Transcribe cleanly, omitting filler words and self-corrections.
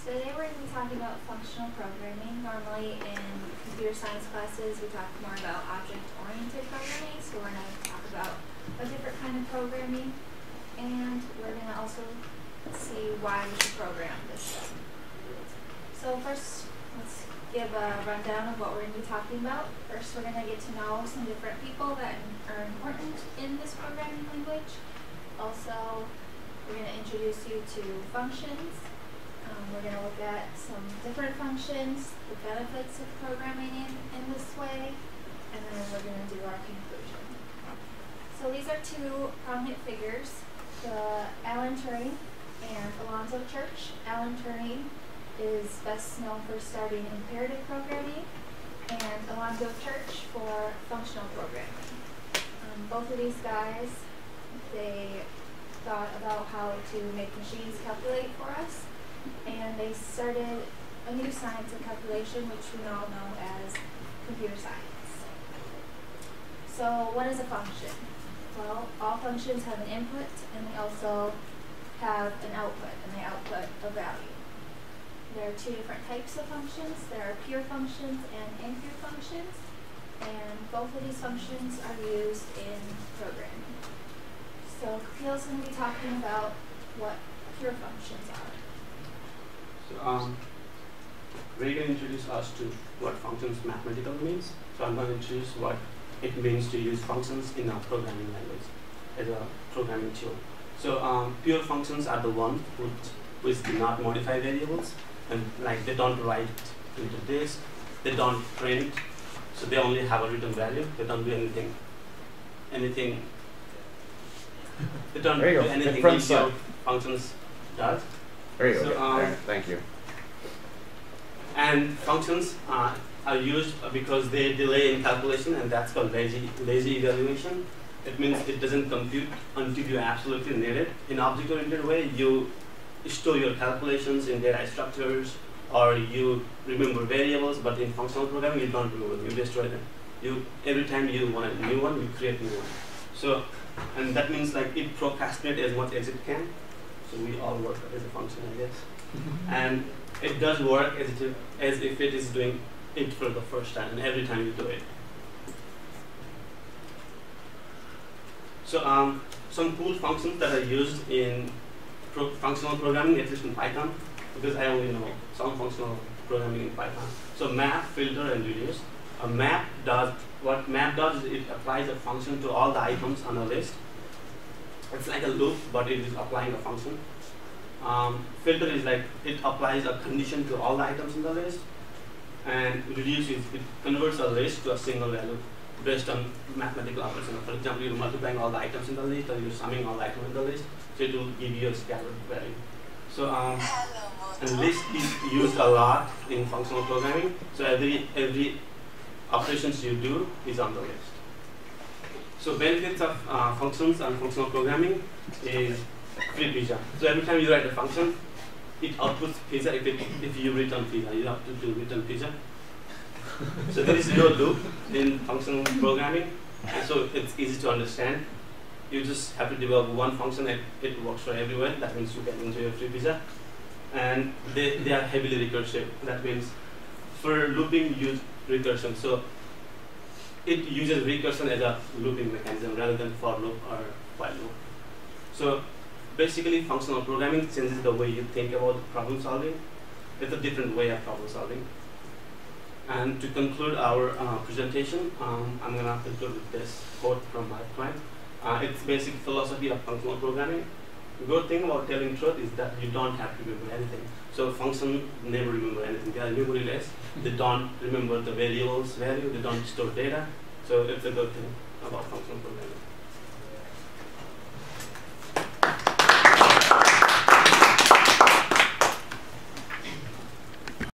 Today we're going to be talking about functional programming. Normally in computer science classes we talk more about object-oriented programming, so we're going to talk about a different kind of programming, and we're going to also see why we should program this stuff. So first, let's give a rundown of what we're going to be talking about. First, we're going to get to know some different people that are important in this programming language. Also, we're going to introduce you to functions. We're going to look at some different functions, the benefits of programming in this way, and then we're going to do our conclusion. So these are two prominent figures, Alan Turing and Alonzo Church. Alan Turing is best known for starting imperative programming, and Alonzo Church for functional programming. Both of these guys, they thought about how to make machines calculate for us, and they started a new science of calculation, which we all know as computer science. So what is a function? Well, all functions have an input, and they also have an output, and they output a value. There are two different types of functions. There are pure functions and impure functions, and both of these functions are used in programming. So Kapil's going to be talking about what pure functions are. So we're going to introduce us to what functions mathematically means. So I'm going to introduce what it means to use functions in a programming language as a programming tool. So pure functions are the ones which do not modify variables, and like they don't write into this, they don't print, so they only have a written value. They don't do anything. They don't do anything impure functions does. There you So, go. Thank you. And functions are used because they delay in calculation, and that's called lazy evaluation. It means it doesn't compute until you absolutely need it. In object-oriented way, you store your calculations in data structures, or you remember variables, but in functional programming, you don't remember them, you destroy them. Every time you want a new one, you create a new one. So, and that means like it procrastinates as much as it can. So we all work as a function, I guess. And it does work as if it is doing it for the first time, and every time you do it. So some cool functions that are used in functional programming, at least in Python, because I only know some functional programming in Python. So map, filter, and reduce. What map does is it applies a function to all the items on a list. It's like a loop, but it is applying a function. Filter is like it applies a condition to all the items in the list, and reduce is it converts a list to a single value based on mathematical operation. For example, you're multiplying all the items in the list, or you're summing all the items in the list, so it will give you a scattered value. So and list is used a lot in functional programming. So every operations you do is on the list. So benefits of functions and functional programming is free pizza. So every time you write a function, it outputs pizza. If you return pizza, you have to do return pizza. So there is no loop in functional programming, and so it's easy to understand. You just have to develop one function and it works for everyone. That means you can enjoy your free pizza. And they are heavily recursive. That means for looping, use recursion. So it uses recursion as a looping mechanism rather than for loop or while loop. So basically, functional programming changes the way you think about problem solving. It's a different way of problem solving. And to conclude our presentation, I'm going to conclude with this quote from Mark Twain. It's basic philosophy of functional programming. The good thing about telling truth is that you don't have to remember anything. So functions never remember anything. They are memoryless. They don't remember the variables value. They don't store data. So it's a good thing about functional programming.